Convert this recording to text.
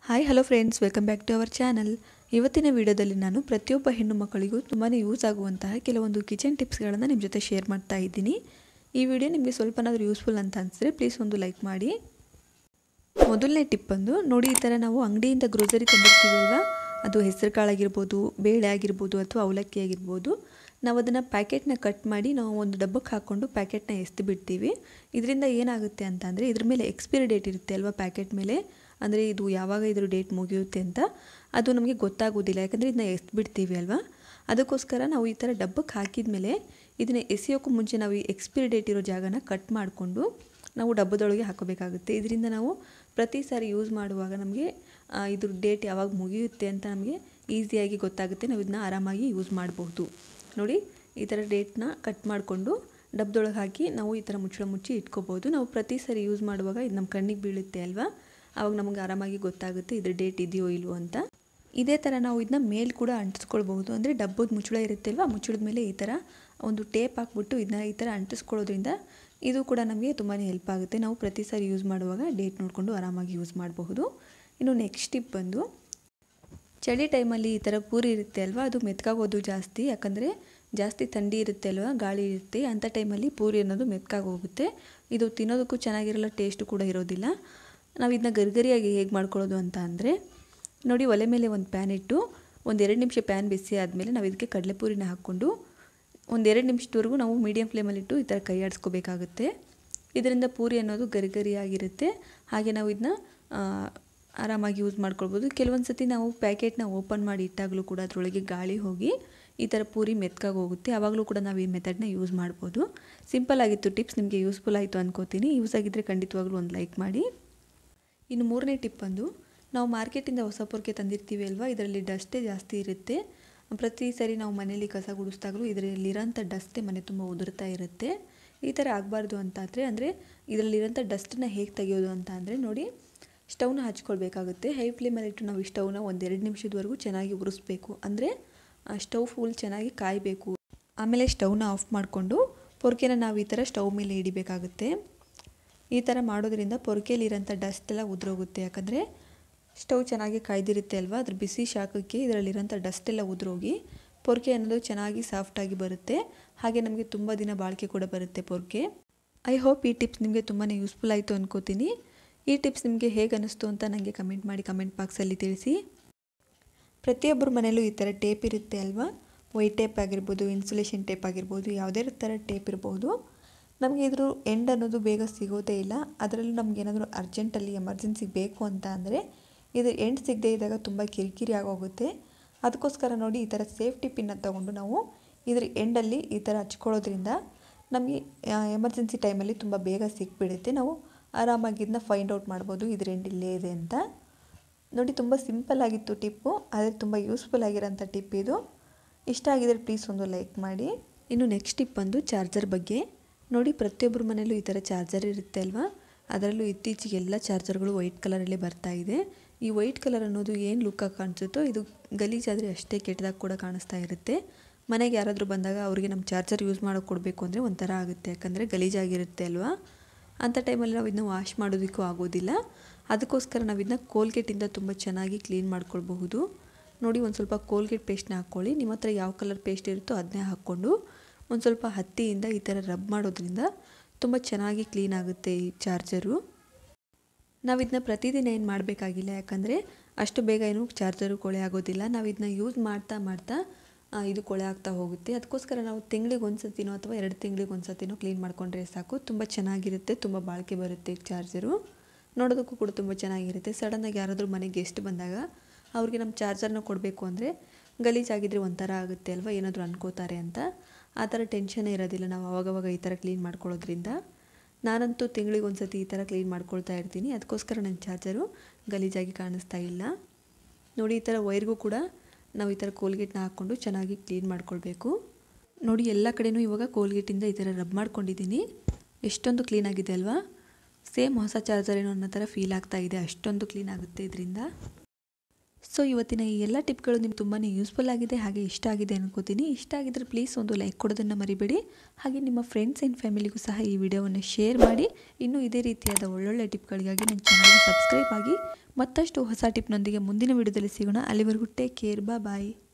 Hi hello friends, welcome back to our channel. ಇವತ್ತಿನ ವಿಡಿಯೋದಲ್ಲಿ ನಾನು ಪ್ರತಿಯೊಬ್ಬ ಹೆಣ್ಣು ಮಕ್ಕಳಿಗೂ ತುಂಬಾ ಯೂಸ್ ಆಗುವಂತಹ ಕೆಲವೊಂದು ಕಿಚನ್ ಟಿಪ್ಸ್ಗಳನ್ನು ನಿಮ್ಮ ಜೊತೆ ಶೇರ್ ಮಾಡ್ತಾ ಇದ್ದೀನಿ. ಈ ವಿಡಿಯೋ ನಿಮಗೆ ಸ್ವಲ್ಪನಾದರೂ ಯೂಸ್ಫುಲ್ ಅಂತ ಅನಿಸಿದ್ರೆ ಪ್ಲೀಸ್ ಒಂದು ಲೈಕ್ ಮಾಡಿ. ಮೊದಲನೇ ಟಿಪ್ ಬಂದು ನೋಡಿ, ಈ ಥರ ನಾವು ಅಂಗಡಿಯಿಂದ ಗ್ರೋಸರಿ ತಂದಿರ್ತೀವಲ್ವ, ಅದು ಹೆಸರು ಕಾಳಾಗಿರ್ಬೋದು, ಬೇಳೆ ಆಗಿರ್ಬೋದು ಅಥವಾ ಅವಲಕ್ಕಿ ಆಗಿರ್ಬೋದು, ನಾವು ಅದನ್ನು ಪ್ಯಾಕೆಟ್ನ ಕಟ್ ಮಾಡಿ ನಾವು ಒಂದು ಡಬ್ಬಕ್ಕೆ ಹಾಕ್ಕೊಂಡು ಪ್ಯಾಕೆಟ್ನ ಎಸ್ದು ಬಿಡ್ತೀವಿ. ಇದರಿಂದ ಏನಾಗುತ್ತೆ ಅಂತ ಅಂದರೆ, ಇದ್ರ ಮೇಲೆ ಎಕ್ಸ್ಪೈರಿ ಡೇಟ್ ಇರುತ್ತೆ ಅಲ್ವಾ ಪ್ಯಾಕೆಟ್ ಮೇಲೆ, ಅಂದರೆ ಇದು ಯಾವಾಗ ಇದ್ರ ಡೇಟ್ ಮುಗಿಯುತ್ತೆ ಅಂತ ಅದು ನಮಗೆ ಗೊತ್ತಾಗೋದಿಲ್ಲ, ಯಾಕಂದರೆ ಇದನ್ನ ಎಸ್ದು ಬಿಡ್ತೀವಿ ಅಲ್ವಾ. ಅದಕ್ಕೋಸ್ಕರ ನಾವು ಈ ಥರ ಡಬ್ಬಕ್ಕೆ ಹಾಕಿದ ಮೇಲೆ ಇದನ್ನ ಎಸೆಯೋಕ್ಕೂ ಮುಂಚೆ ನಾವು ಈ ಎಕ್ಸ್ಪೈರಿ ಡೇಟ್ ಇರೋ ಜಾಗನ ಕಟ್ ಮಾಡಿಕೊಂಡು ನಾವು ಡಬ್ಬದೊಳಗೆ ಹಾಕೋಬೇಕಾಗುತ್ತೆ. ಇದರಿಂದ ನಾವು ಪ್ರತಿ ಸಾರಿ ಯೂಸ್ ಮಾಡುವಾಗ ನಮಗೆ ಇದ್ರ ಡೇಟ್ ಯಾವಾಗ ಮುಗಿಯುತ್ತೆ ಅಂತ ನಮಗೆ ಈಸಿಯಾಗಿ ಗೊತ್ತಾಗುತ್ತೆ. ನಾವು ಇದನ್ನ ಆರಾಮಾಗಿ ಯೂಸ್ ಮಾಡಬಹುದು. ನೋಡಿ, ಈ ಥರ ಡೇಟ್ನ ಕಟ್ ಮಾಡಿಕೊಂಡು ಡಬ್ಬದೊಳಗೆ ಹಾಕಿ ನಾವು ಈ ಥರ ಮುಚ್ಚಿ ಇಟ್ಕೋಬೋದು. ನಾವು ಪ್ರತಿ ಸಾರಿ ಯೂಸ್ ಮಾಡುವಾಗ ಇದು ನಮ್ಮ ಕಣ್ಣಿಗೆ ಬೀಳುತ್ತೆ ಅಲ್ವಾ, ಆವಾಗ ನಮಗೆ ಆರಾಮಾಗಿ ಗೊತ್ತಾಗುತ್ತೆ ಇದ್ರ ಡೇಟ್ ಇದೆಯೋ ಇಲ್ವೋ ಅಂತ. ಇದೇ ಥರ ನಾವು ಇದನ್ನ ಮೇಲೆ ಕೂಡ ಅಂಟಿಸ್ಕೊಳ್ಬಹುದು. ಅಂದರೆ ಡಬ್ಬದ ಮುಚ್ಚಳ ಇರುತ್ತೆ ಅಲ್ವಾ, ಮುಚ್ಚಳದ ಮೇಲೆ ಈ ಥರ ಒಂದು ಟೇಪ್ ಹಾಕ್ಬಿಟ್ಟು ಇದನ್ನ ಈ ಥರ ಅಂಟಿಸ್ಕೊಳ್ಳೋದ್ರಿಂದ ಇದು ಕೂಡ ನಮಗೆ ತುಂಬಾ ಹೆಲ್ಪ್ ಆಗುತ್ತೆ. ನಾವು ಪ್ರತಿ ಸಾರಿ ಯೂಸ್ ಮಾಡುವಾಗ ಡೇಟ್ ನೋಡಿಕೊಂಡು ಆರಾಮಾಗಿ ಯೂಸ್ ಮಾಡಬಹುದು. ಇನ್ನು ನೆಕ್ಸ್ಟ್ ಟಿಪ್ ಬಂದು, ಚಳಿ ಟೈಮಲ್ಲಿ ಈ ಥರ ಪೂರಿ ಇರುತ್ತೆ ಅಲ್ವಾ, ಅದು ಮೆತ್ಕಾಗೋದು ಜಾಸ್ತಿ, ಯಾಕಂದರೆ ಜಾಸ್ತಿ ಥಂಡಿ ಇರುತ್ತೆ ಅಲ್ವಾ, ಗಾಳಿ ಇರುತ್ತೆ. ಅಂಥ ಟೈಮಲ್ಲಿ ಪೂರಿ ಅನ್ನೋದು ಮೆತ್ಕಾಗಿ ಹೋಗುತ್ತೆ. ಇದು ತಿನ್ನೋದಕ್ಕೂ ಚೆನ್ನಾಗಿರಲ್ಲ, ಟೇಸ್ಟು ಕೂಡ ಇರೋದಿಲ್ಲ. ನಾವು ಇದನ್ನ ಗರಿಗರಿಯಾಗಿ ಹೇಗೆ ಮಾಡ್ಕೊಳ್ಳೋದು ಅಂತ ಅಂದರೆ, ನೋಡಿ, ಒಲೆ ಮೇಲೆ ಒಂದು ಪ್ಯಾನ್ ಇಟ್ಟು ಒಂದು 2 ನಿಮಿಷ ಪ್ಯಾನ್ ಬಿಸಿ ಆದಮೇಲೆ ನಾವು ಇದಕ್ಕೆ ಕಡಲೆಪೂರಿನ ಹಾಕ್ಕೊಂಡು ಒಂದು 2 ನಿಮಿಷದವರೆಗೂ ನಾವು ಮೀಡಿಯಮ್ ಫ್ಲೇಮಲ್ಲಿಟ್ಟು ಈ ಥರ ಕೈ ಆಡಿಸ್ಕೋಬೇಕಾಗುತ್ತೆ. ಇದರಿಂದ ಪೂರಿ ಅನ್ನೋದು ಗರಿಗರಿಯಾಗಿರುತ್ತೆ. ಹಾಗೆ ನಾವು ಇದನ್ನ ಆರಾಮಾಗಿ ಯೂಸ್ ಮಾಡ್ಕೊಳ್ಬೋದು. ಕೆಲವೊಂದು ಸತಿ ನಾವು ಪ್ಯಾಕೆಟ್ನ ಓಪನ್ ಮಾಡಿ ಇಟ್ಟಾಗಲೂ ಕೂಡ ಅದರೊಳಗೆ ಗಾಳಿ ಹೋಗಿ ಈ ಥರ ಪೂರಿ ಮೆತ್ಕಾಗಿ ಹೋಗುತ್ತೆ. ಆವಾಗಲೂ ಕೂಡ ನಾವು ಈ ಮೆಥಡ್ನ ಯೂಸ್ ಮಾಡ್ಬೋದು. ಸಿಂಪಲ್ ಆಗಿತ್ತು ಟಿಪ್ಸ್, ನಿಮಗೆ ಯೂಸ್ಫುಲ್ ಆಯಿತು ಅನ್ಕೋತೀನಿ. ಯೂಸ್ ಆಗಿದ್ದರೆ ಖಂಡಿತವಾಗ್ಲೂ ಒಂದು ಲೈಕ್ ಮಾಡಿ. ಇನ್ನು ಮೂರನೇ ಟಿಪ್ ಬಂದು, ನಾವು ಮಾರ್ಕೆಟಿಂದ ಹೊಸ ಪೊರ್ಕೆ ತಂದಿರ್ತೀವಿ ಅಲ್ವಾ, ಇದರಲ್ಲಿ ಡಸ್ಟೇ ಜಾಸ್ತಿ ಇರುತ್ತೆ. ಪ್ರತಿ ಸರಿ ನಾವು ಮನೇಲಿ ಕಸ ಗುಡಿಸ್ದಾಗಲೂ ಇದರಲ್ಲಿರೋಂಥ ಡಸ್ಟೇ ಮನೆ ತುಂಬ ಉದುರ್ತಾ ಇರುತ್ತೆ. ಈ ಥರ ಆಗಬಾರ್ದು ಅಂತಾದರೆ, ಅಂದರೆ ಇದರಲ್ಲಿರೋಂಥ ಡಸ್ಟನ್ನ ಹೇಗೆ ತೆಗೆಯೋದು ಅಂತ ಅಂದರೆ, ನೋಡಿ, ಸ್ಟವ್ನ ಹಚ್ಕೊಳ್ಬೇಕಾಗುತ್ತೆ. ಹೈ ಫ್ಲೇಮಲ್ಲಿಟ್ಟು ನಾವು ಈ ಸ್ಟವ್ನ ಒಂದು 2 ನಿಮಿಷದವರೆಗೂ ಚೆನ್ನಾಗಿ ಉರಿಸ್ಬೇಕು. ಅಂದರೆ ಸ್ಟವ್ ಫುಲ್ ಚೆನ್ನಾಗಿ ಕಾಯಬೇಕು. ಆಮೇಲೆ ಸ್ಟವ್ನ ಆಫ್ ಮಾಡಿಕೊಂಡು ಪೊರ್ಕೆನ ನಾವು ಈ ಥರ ಸ್ಟವ್ ಮೇಲೆ ಇಡಬೇಕಾಗುತ್ತೆ. ಈ ಥರ ಮಾಡೋದ್ರಿಂದ ಪೊರ್ಕೆಯಲ್ಲಿರೋಂಥ ಡಸ್ಟ್ ಎಲ್ಲ ಉದುರೋಗುತ್ತೆ. ಯಾಕಂದರೆ ಸ್ಟವ್ ಚೆನ್ನಾಗಿ ಕಾಯ್ದಿರುತ್ತೆ ಅಲ್ವಾ, ಅದ್ರ ಬಿಸಿ ಶಾಖಕ್ಕೆ ಇದರಲ್ಲಿರೋಂಥ ಡಸ್ಟ್ ಎಲ್ಲ ಉದುರೋಗಿ ಪೊರ್ಕೆ ಅನ್ನೋದು ಚೆನ್ನಾಗಿ ಸಾಫ್ಟಾಗಿ ಬರುತ್ತೆ. ಹಾಗೆ ನಮಗೆ ತುಂಬ ದಿನ ಬಾಳಿಕೆ ಕೂಡ ಬರುತ್ತೆ ಪೊರ್ಕೆ. ಐ ಹೋಪ್ ಈ ಟಿಪ್ಸ್ ನಿಮಗೆ ತುಂಬಾ ಯೂಸ್ಫುಲ್ ಆಯಿತು ಅನ್ಕೋತೀನಿ. ಈ ಟಿಪ್ಸ್ ನಿಮಗೆ ಹೇಗೆ ಅನ್ನಿಸ್ತು ಅಂತ ನನಗೆ ಕಮೆಂಟ್ ಮಾಡಿ ಕಮೆಂಟ್ ಬಾಕ್ಸಲ್ಲಿ ತಿಳಿಸಿ. ಪ್ರತಿಯೊಬ್ಬರ ಮನೆಯಲ್ಲೂ ಈ ಥರ ಟೇಪ್ ಇರುತ್ತೆ ಅಲ್ವಾ, ವೈಟ್ ಟೇಪ್ ಆಗಿರ್ಬೋದು, ಇನ್ಸುಲೇಷನ್ ಟೇಪ್ ಆಗಿರ್ಬೋದು, ಯಾವುದೇ ಥರ ಟೇಪ್ ಇರ್ಬೋದು. ನಮಗೆ ಇದ್ರ ಎಂಡ್ ಅನ್ನೋದು ಬೇಗ ಸಿಗೋದೇ ಇಲ್ಲ. ಅದರಲ್ಲೂ ನಮಗೇನಾದರೂ ಅರ್ಜೆಂಟಲ್ಲಿ ಎಮರ್ಜೆನ್ಸಿಗೆ ಬೇಕು ಅಂತ ಅಂದರೆ ಇದು ಎಂಡ್ ಸಿಗದೇ ಇದ್ದಾಗ ತುಂಬ ಕಿರಿಕಿರಿ ಆಗೋಗುತ್ತೆ. ಅದಕ್ಕೋಸ್ಕರ ನೋಡಿ, ಈ ಥರ ಸೇಫ್ಟಿ ಪಿನ್ನ ತೊಗೊಂಡು ನಾವು ಇದ್ರ ಎಂಡಲ್ಲಿ ಈ ಥರ ಹಚ್ಕೊಳ್ಳೋದ್ರಿಂದ ನಮಗೆ ಎಮರ್ಜೆನ್ಸಿ ಟೈಮಲ್ಲಿ ತುಂಬ ಬೇಗ ಸಿಕ್ಬಿಡುತ್ತೆ. ನಾವು ಆರಾಮಾಗಿ ಇದನ್ನ ಫೈಂಡ್ ಔಟ್ ಮಾಡ್ಬೋದು ಇದ್ರ ಎಂಡ್ ಇಲ್ಲೇ ಇದೆ ಅಂತ. ನೋಡಿ, ತುಂಬ ಸಿಂಪಲ್ ಆಗಿತ್ತು ಟಿಪ್ಪು, ಆದರೆ ತುಂಬ ಯೂಸ್ಫುಲ್ ಆಗಿರೋಂಥ ಟಿಪ್ ಇದು. ಇಷ್ಟ ಆಗಿದ್ರೆ ಪ್ಲೀಸ್ ಒಂದು ಲೈಕ್ ಮಾಡಿ. ಇನ್ನು ನೆಕ್ಸ್ಟ್ ಟಿಪ್ ಬಂದು ಚಾರ್ಜರ್ ಬಗ್ಗೆ. ನೋಡಿ, ಪ್ರತಿಯೊಬ್ಬರ ಮನೆಯಲ್ಲೂ ಈ ಥರ ಚಾರ್ಜರ್ ಇರುತ್ತೆ ಅಲ್ವಾ, ಅದರಲ್ಲೂ ಇತ್ತೀಚೆಗೆ ಎಲ್ಲ ಚಾರ್ಜರ್ಗಳು ವೈಟ್ ಕಲರಲ್ಲೇ ಬರ್ತಾ ಇದೆ. ಈ ವೈಟ್ ಕಲರ್ ಅನ್ನೋದು ಏನು ಲುಕ್ಕಾಗಿ ಕಾಣಿಸುತ್ತೋ, ಇದು ಗಲೀಜಾದರೆ ಅಷ್ಟೇ ಕೆಟ್ಟದಾಗಿ ಕೂಡ ಕಾಣಿಸ್ತಾ ಇರುತ್ತೆ. ಮನೆಗೆ ಯಾರಾದರೂ ಬಂದಾಗ ಅವರಿಗೆ ನಮ್ಮ ಚಾರ್ಜರ್ ಯೂಸ್ ಮಾಡೋಕ್ಕೆ ಕೊಡಬೇಕು ಅಂದರೆ ಒಂಥರ ಆಗುತ್ತೆ, ಯಾಕಂದರೆ ಗಲೀಜಾಗಿರುತ್ತೆ ಅಲ್ವಾ. ಅಂಥ ಟೈಮಲ್ಲಿ ನಾವು ಇದನ್ನ ವಾಶ್ ಮಾಡೋದಕ್ಕೂ ಆಗೋದಿಲ್ಲ. ಅದಕ್ಕೋಸ್ಕರ ನಾವು ಇದನ್ನ ಕೋಲ್ಗೇಟಿಂದ ತುಂಬ ಚೆನ್ನಾಗಿ ಕ್ಲೀನ್ ಮಾಡ್ಕೊಳ್ಬಹುದು. ನೋಡಿ, ಒಂದು ಸ್ವಲ್ಪ ಕೋಲ್ಗೇಟ್ ಪೇಸ್ಟ್ನ ಹಾಕ್ಕೊಳ್ಳಿ. ನಿಮ್ಮ ಹತ್ರ ಯಾವ ಕಲರ್ ಪೇಸ್ಟ್ ಇರುತ್ತೋ ಅದನ್ನೇ ಹಾಕ್ಕೊಂಡು ಒಂದು ಸ್ವಲ್ಪ ಹತ್ತಿಯಿಂದ ಈ ಥರ ರಬ್ ಮಾಡೋದ್ರಿಂದ ತುಂಬ ಚೆನ್ನಾಗಿ ಕ್ಲೀನ್ ಆಗುತ್ತೆ ಈ ಚಾರ್ಜರು. ನಾವು ಇದನ್ನ ಪ್ರತಿದಿನ ಏನು ಮಾಡಬೇಕಾಗಿಲ್ಲ, ಯಾಕಂದರೆ ಅಷ್ಟು ಬೇಗ ಏನು ಚಾರ್ಜರು ಕೊಳೆ ಆಗೋದಿಲ್ಲ. ನಾವು ಇದನ್ನ ಯೂಸ್ ಮಾಡ್ತಾ ಮಾಡ್ತಾ ಇದು ಕೊಳೆ ಆಗ್ತಾ ಹೋಗುತ್ತೆ. ಅದಕ್ಕೋಸ್ಕರ ನಾವು ತಿಂಗಳಿಗೆ ಒಂದು ಸತಿನೋ ಅಥವಾ 2 ತಿಂಗಳಿಗೆ ಒಂದು ಸತಿನೋ ಕ್ಲೀನ್ ಮಾಡಿಕೊಂಡ್ರೆ ಸಾಕು. ತುಂಬ ಚೆನ್ನಾಗಿರುತ್ತೆ, ತುಂಬ ಬಾಳಿಕೆ ಬರುತ್ತೆ ಚಾರ್ಜರು. ನೋಡೋದಕ್ಕೂ ಕೂಡ ತುಂಬ ಚೆನ್ನಾಗಿರುತ್ತೆ. ಸಡನ್ನಾಗಿ ಯಾರಾದರೂ ಮನೆಗೆ ಗೆಸ್ಟ್ ಬಂದಾಗ ಅವ್ರಿಗೆ ನಮ್ಮ ಚಾರ್ಜರ್ನ ಕೊಡಬೇಕು ಅಂದರೆ ಗಲೀಜಾಗಿದ್ದರೆ ಒಂಥರ ಆಗುತ್ತೆ ಅಲ್ವಾ, ಏನಾದರೂ ಅನ್ಕೋತಾರೆ ಅಂತ. ಆ ಥರ ಟೆನ್ಷನ್ನೇ ಇರೋದಿಲ್ಲ ನಾವು ಅವಾಗವಾಗ ಈ ಥರ ಕ್ಲೀನ್ ಮಾಡ್ಕೊಳ್ಳೋದ್ರಿಂದ. ನಾನಂತೂ ತಿಂಗಳಿಗೆ ಒಂದು ಸತಿ ಈ ಥರ ಕ್ಲೀನ್ ಮಾಡ್ಕೊಳ್ತಾ ಇರ್ತೀನಿ. ಅದಕ್ಕೋಸ್ಕರ ನನ್ನ ಚಾರ್ಜರು ಗಲೀಜಾಗಿ ಕಾಣಿಸ್ತಾ ಇಲ್ಲ. ನೋಡಿ, ಈ ಥರ ವೈರ್ಗೂ ಕೂಡ ನಾವು ಈ ಥರ ಕೋಲ್ಗೇಟ್ನ ಹಾಕ್ಕೊಂಡು ಚೆನ್ನಾಗಿ ಕ್ಲೀನ್ ಮಾಡ್ಕೊಳ್ಬೇಕು. ನೋಡಿ, ಎಲ್ಲ ಕಡೆಯೂ ಇವಾಗ ಕೋಲ್ಗೇಟಿಂದ ಈ ಥರ ರಬ್ ಮಾಡ್ಕೊಂಡಿದ್ದೀನಿ. ಎಷ್ಟೊಂದು ಕ್ಲೀನ್ ಆಗಿದೆ ಅಲ್ವಾ, ಸೇಮ್ ಹೊಸ ಚಾರ್ಜರ್ ಏನೋ ಅನ್ನೋ ಥರ ಫೀಲ್ ಆಗ್ತಾ ಇದೆ, ಅಷ್ಟೊಂದು ಕ್ಲೀನ್ ಆಗುತ್ತೆ ಇದರಿಂದ. ಸೊ ಇವತ್ತಿನ ಈ ಎಲ್ಲ ಟಿಪ್ಗಳು ನಿಮ್ಗೆ ತುಂಬಾ ಯೂಸ್ಫುಲ್ ಆಗಿದೆ ಹಾಗೆ ಇಷ್ಟ ಆಗಿದೆ ಅನ್ಕೋತೀನಿ. ಇಷ್ಟ ಆಗಿದ್ರೆ ಪ್ಲೀಸ್ ಒಂದು ಲೈಕ್ ಕೊಡೋದನ್ನು ಮರಿಬೇಡಿ. ಹಾಗೆ ನಿಮ್ಮ ಫ್ರೆಂಡ್ಸ್ ಆ್ಯಂಡ್ ಫ್ಯಾಮಿಲಿಗೂ ಸಹ ಈ ವಿಡಿಯೋವನ್ನು ಶೇರ್ ಮಾಡಿ. ಇನ್ನೂ ಇದೇ ರೀತಿಯಾದ ಒಳ್ಳೊಳ್ಳೆ ಟಿಪ್ಗಳಿಗಾಗಿ ನನ್ನ ಚಾನಲ್ಗೆ ಸಬ್ಸ್ಕ್ರೈಬ್ ಆಗಿ. ಮತ್ತಷ್ಟು ಹೊಸ ಟಿಪ್ನೊಂದಿಗೆ ಮುಂದಿನ ವಿಡಿಯೋದಲ್ಲಿ ಸಿಗೋಣ. ಅಲ್ಲಿವರೆಗೂ ಟೇಕ್ ಕೇರ್, ಬಾಯ್.